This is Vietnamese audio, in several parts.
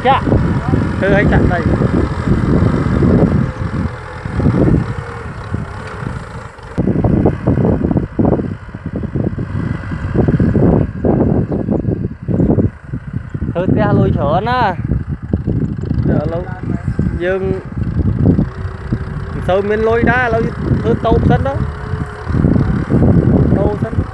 chạ thưa anh chặn đây thưa cái lôi chở á giờ lâu dương sâu miền lôi đá lâu thưa tàu sân đó tàu sân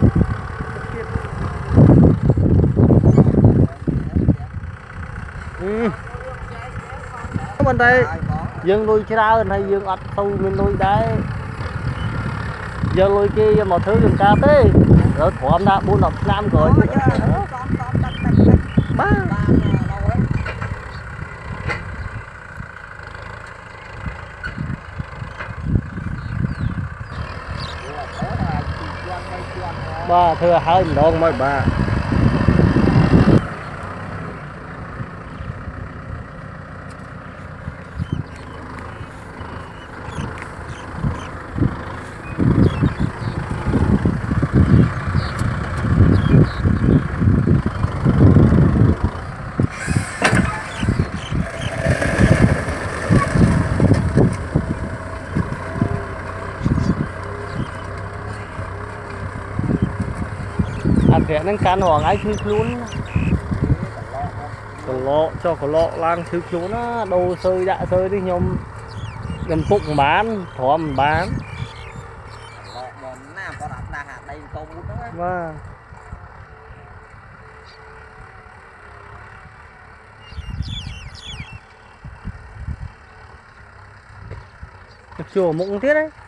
bên đây dương lôi ra hay dương ắt sâu miền lôi đá giờ lôi kia một thứ dùng ca té rồi thỏa ra 4-5 năm rồi ba ba thưa hai đòn mấy ba kẻ nên can hoàng ai thứ luôn có lọ lang thứ luôn á đồ sơi dạ sơi đi nhom gần phục bán thòm bán và chùa mộng thiết đấy